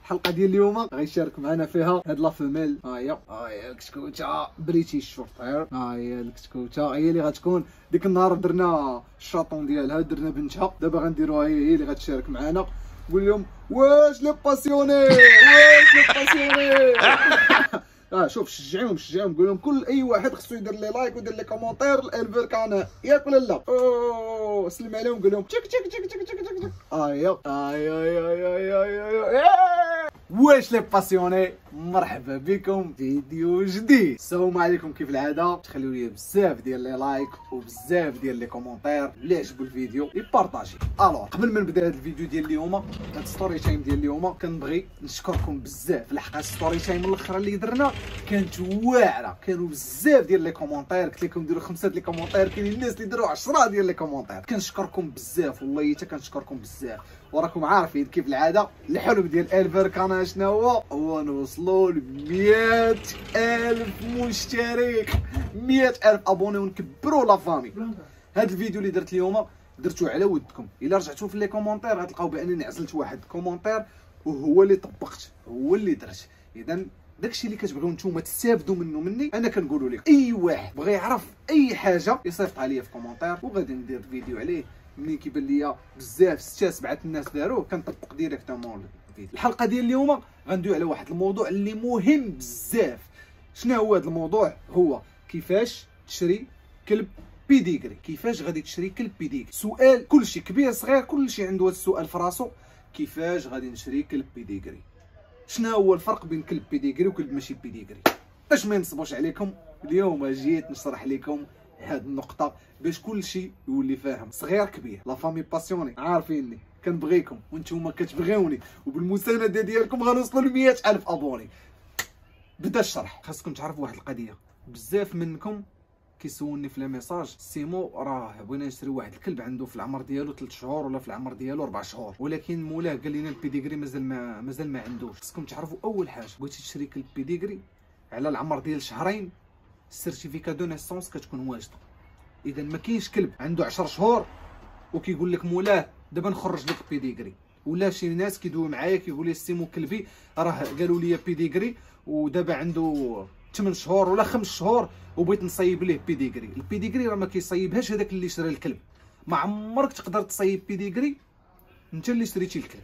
الحلقه ديال اليوم غيشارك معنا فيها هاد لا فيميل. ها هي الكتكوته بريتيش شورتير. ها هي الكتكوته هي اللي غتكون ديك النهار درنا الشاطون ديالها، درنا بنتها، دابا غنديروها هي اللي غتشارك معنا. قول لهم واش لي باسيوني، واش لي باسيوني. شوف شجعيهم قول لهم كل اي واحد خصو يدير لي لايك ويدير لي كومونتير الالفير كان ياك ولا لا. سلم عليهم قول لهم تشك تشك تشك تشك تشك تشك. واش لي باسيوني، مرحبا بكم فيديو جديد. السلام عليكم. كيف العاده تخليو لي بزاف ديال لي لايك وبزاف ديال لي كومونتير اللي عجبو الفيديو يبارطاجي. الوغ قبل ما نبدا هذا الفيديو ديال اليوم، هاد ستوري تايم ديال اليوم، كنبغي نشكركم بزاف. الحق ستوري تايم الاخرى اللي درنا كانت واعره، كانوا بزاف ديال لي كومونتير، قلت لكم ديروا 5 ديال لي كومونتير، كاينين الناس اللي داروا 10 ديال لي كومونتير. كنشكركم بزاف والله حتى كنشكركم بزاف. وراكم عارفين كيف العاده الحلم ديال الفير كان شنو هو نوصلوا ل 100,000 مشترك، 100,000 ابوني ونكبروا لا فامي. هذا الفيديو اللي درت اليوم درتو على ودكم. الا رجعتوا في لي كومونتير غتلقاو بانني عزلت واحد كومونتير وهو اللي طبقت، هو اللي درت. اذا داكشي اللي كتبغيو نتوما تستافدوا مني انا كنقولوا لكم. اي واحد بغى يعرف اي حاجه يصيفط عليا في كومونتير وغادي ندير فيديو عليه. ملي كيبان ليا بزاف 6 7 الناس داروه كنطبق ديريكتومون الفيديو. الحلقه ديال اليوم غندوي على واحد الموضوع اللي مهم بزاف. شنو هو هذا الموضوع؟ هو كيفاش تشري كلب بيديغري. كيفاش غادي تشري كلب بيديغري؟ سؤال كلشي كبير صغير كلشي عنده هذا السؤال في راسو. كيفاش غادي نشري كلب بيديغري؟ شنو هو الفرق بين كلب بيديغري وكلب ماشي بيديغري؟ باش ما نصبوش عليكم اليوم جيت نشرح لكم هاد النقطة باش كلشي يولي فاهم، صغير كبير. لا فامي باسيوني عارفيني كنبغيكم وانتوما كتبغيوني، وبالمساندة ديالكم غنوصلوا ل 100,000 ابوني. بدا الشرح. خاصكم تعرفوا واحد القضية، بزاف منكم كيسولني في لي ميساج سيمو راه بغينا نشري واحد الكلب عنده في العمر ديالو 3 شهور ولا في العمر ديالو 4 شهور، ولكن مولاه قال لنا البيديغري مازال ما عندوش. خصكم تعرفوا اول حاجه، بغيتي تشري كلب بيديغري على العمر ديال شهرين السيرتيفيكا دو نيسونس كتكون واجده. اذا ما كاينش كلب عنده 10 شهور وكيقول لك مولاه دابا نخرج لك بيديغري. ولا شي ناس كيدويو معايا كيقول لي سيمو كلبي راه قالوا لي بيديغري ودابا عنده 8 شهور ولا 5 شهور وبغيت نصيب ليه بيديغري. البيديغري راه ما كيصيبهاش هذاك اللي شرى الكلب. ما عمرك تقدر تصيب بيديغري انت اللي شريتي الكلب،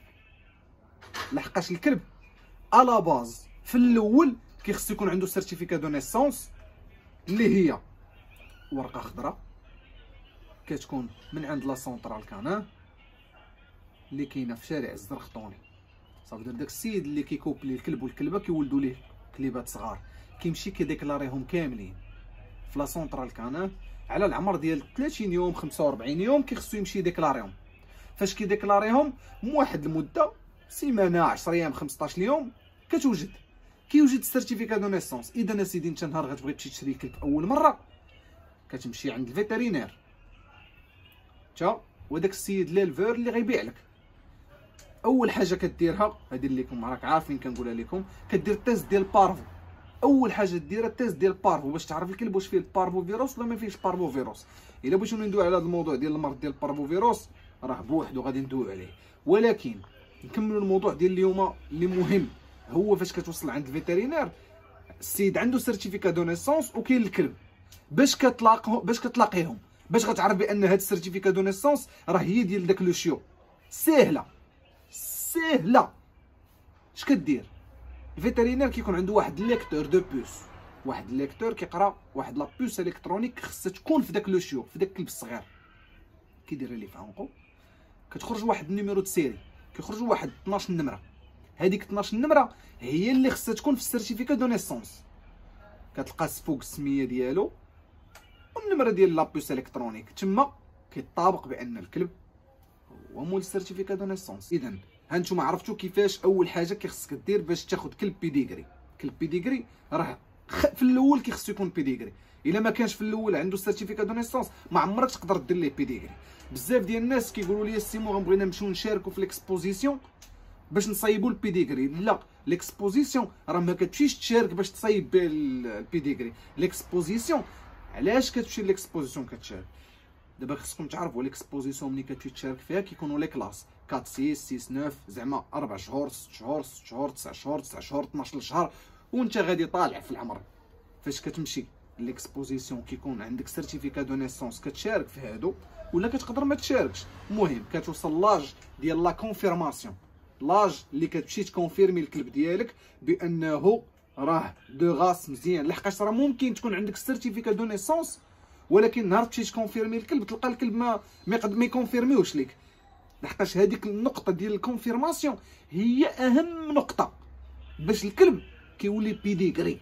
لحقاش الكلب الا باز في الاول كيخص يكون عنده سيرتيفيكا دو نيسونس اللي هي ورقه خضراء كتكون من عند لا سونطرال كانان اللي كاينه في شارع الزرخطوني. صافي داك السيد اللي كيكوبلي الكلب والكلبه كيولدوا ليه كليبات صغار كيمشي كيديكلاريهم كاملين في لا سونطرال كانان على العمر ديال 30 يوم 45 يوم كيخصو يمشي يديكلاريهم. فاش كيديكلاريهم من واحد المده سيمانه 10 ايام 15 يوم كيوجد السيرتيفيكا دو نيسونس. اذا اسيدي انت نهار غتبغي تشري كلب اول مره كتمشي عند الفيترينير تا وداك السيد ليلفور اللي غيبيع لك. اول حاجه كديرها هادي اللي لكم راك عارفين كنقولها لكم، كدير التيست ديال بارفو. اول حاجه دير التيست ديال بارفو باش تعرف الكلب واش فيه البارفو فيروس ولا ما فيهش بارفو فيروس. الا بغيتو ندوي على هذا الموضوع ديال المرض ديال البارفو فيروس راه بوحدو غادي ندوي عليه، ولكن نكملوا الموضوع ديال اليوم اللي مهم. هو فاش كتوصل عند الفيترينير السيد عنده سيرتيفيكا دو نيسونس وكاين الكلب. باش كتلاقيهم باش غتعرف بان هاد السيرتيفيكا دو نيسونس راه هي ديال داك لو شيو. سهله اش كدير؟ الفيترينير كيكون عنده واحد ليكتور دو بوس، واحد الليكتور كيقرا واحد لا بوس الكترونيك خصها تكون في داك لو شيو، في داك الكلب الصغير. كيدير ليه في عنقو كتخرج واحد النيميرو د سيري، كيخرجوا واحد 12 نمره. هذيك 12 نمره هي اللي خصها تكون في السيرتيفيكا دو نيسونس. كتلقى فوق السميه ديالو والنمره ديال لابوس الكترونيك، تما كيطابق بان الكلب هو مول السيرتيفيكا دو نيسونس. اذا هانتوما عرفتوا كيفاش اول حاجه كيخصك دير باش تاخذ كلب بيديغري. كلب بيديغري راه في الاول كيخصو يكون بيديغري. الا ما كانش في الاول عنده سيرتيفيكا دو نيسونس ما عمرك تقدر دير ليه بيديغري. بزاف ديال الناس كيقولوا لي سيمو غنبغينا نمشيو نشاركوا في ليكسبوزيسيون باش نصايبوا البيديغري. لا، ليكسبوزيسيون راه ما كتمشيش تشارك باش تصايب البيديغري. ليكسبوزيسيون علاش كتمشي ليكسبوزيسيون كتشارك؟ دابا خصكم تعرفوا ليكسبوزيسيون ملي كتمشي تشارك فيها كيكونوا لي كلاس 4 6 6 9 زعما 4 شهور 6 شهور 6 شهور 9 شهور 9 شهور 12 شهر، وانت غادي طالع في العمر. فاش كتمشي ليكسبوزيسيون كيكون عندك سيرتيفيكا دو نيسونس كتشارك في هادو، ولا كتقدر ما تشاركش. المهم كتوصل لاج ديال لا كونفيرماسيون، لاج اللي كتمشي تكونفيرمي الكلب ديالك بانه راه دو غاس مزيان. لحقاش راه ممكن تكون عندك سيرتيفيكا دو نيسونس ولكن نهار تمشي تكونفيرمي الكلب تلقى الكلب ما يكونفيرميوش ليك. لحقاش هذيك النقطه ديال الكونفيرماسيون هي اهم نقطه باش الكلب كيولي بيديغري.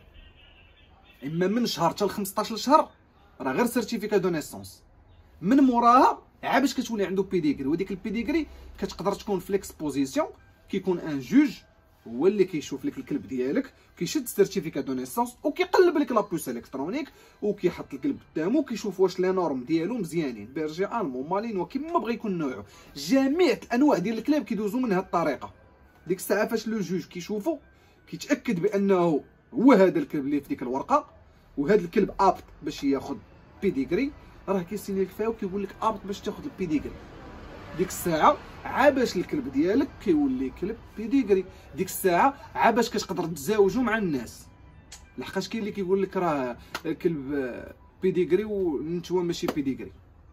اما من شهر حتى ل 15 شهر راه غير سيرتيفيكا دو نيسونس، من موراها عا باش كتولي عنده بيديغري. وديك البيديغري كتقدر تكون في ليكسبوزيسيون، كيكون ان جوج هو اللي كيشوف لك الكلب ديالك، كيشد سيرتيفيكا دو نيسونس وكيقلب لك لابوس الكترونيك وكيحط الكلب قدامو وكيشوف واش لي نورم ديالو مزيانين، بيرجي المون مالين وكيما بغى يكون نوعه. جميع الانواع ديال الكلاب كيدوزو من هذه الطريقه. ديك الساعه فاش لو جوج كيشوفو كيتاكد بانه هو هذا الكلب اللي في ديك الورقه وهذا الكلب ابط باش ياخذ بيديغري، راه كيسيني لك فيها وكيقول لك ابط باش تاخذ البيديغري. ديك الساعه عا باش الكلب ديالك كيولي كلب بيديغري. ديك الساعه عا باش كتقدر تزاوجو مع الناس. لحقاش كاين اللي كيقول لك راه الكلب بيديغري ونتوما ماشي بيديغري،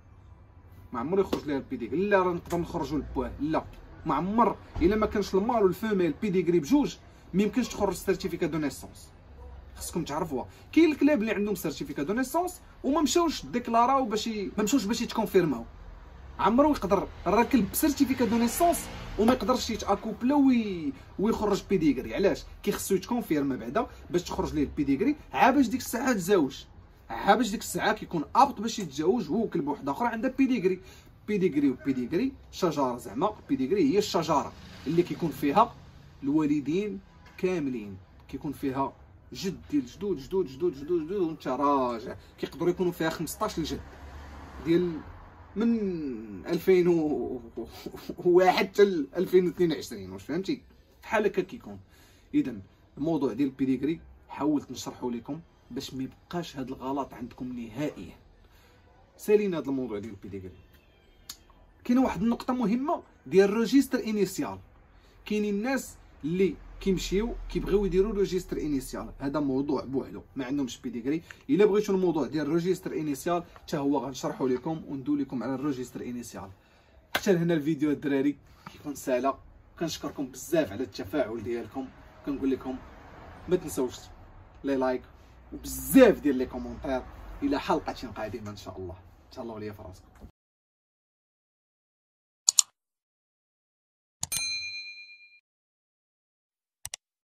ما عمر يخرج ليها البيديغري. لا راه نقدر نخرجوا البواه، لا ما عمر الا ما كانش المال والفيميل بيديغري بجوج ما يمكنش تخرج سيرتيفيكا دو نيسونس. خصكم تعرفوها. كاين الكلاب اللي عندهم سيرتيفيكا دو نيسونس وما مشاوش ديكلاراو باش ما مشاوش باش يتكونفيرماو. عمرو يقدر راه كلب بسيرتيفيكا دو نيسونس وما يقدرش يتاكوبلا ويخرج بيديغري. علاش؟ كيخصو يتكونفيرما بعدا باش تخرج ليه البيديغري، عا باش ديك الساعه تزاوج، عا باش ديك الساعه كيكون ابط باش يتزاوج هو وكلب واحد اخر عندها بيديغري. بيديغري وبيديغري شجره، زعما بيديغري هي الشجره اللي كيكون فيها الوالدين كاملين، كيكون فيها جد ديال جدود جدود جدود جدود جدود وانت راجع. كيقدروا يكونوا فيها 15 الجد ديال من 2001 حتى 2022. واش فهمتي؟ بحال هكا كيكون. اذا الموضوع ديال البيديغري حاولت نشرحه لكم باش ما يبقاش هذا الغلط عندكم نهائيا. سالينا هذا الموضوع ديال البيديغري. كاينه واحد النقطه مهمه ديال الريجستر انيسيال. كاينين الناس اللي كيمشيو كيبغيو يديروا ريجستر انيسيال، هذا موضوع بوحدو ما عندهمش بيديغري. الا بغيتوا الموضوع ديال الريجستر انيسيال حتى هو غنشرحوا لكم وندوي لكم على الريجستر انيسيال. حتى لهنا الفيديو الدراري كيكون ساهله. كنشكركم بزاف على التفاعل ديالكم، كنقول لكم ما تنساوش لي لايك وبزاف ديال لي كومونتير. الى حلقه قادمه ان شاء الله. تهلاو ليا في راسكم.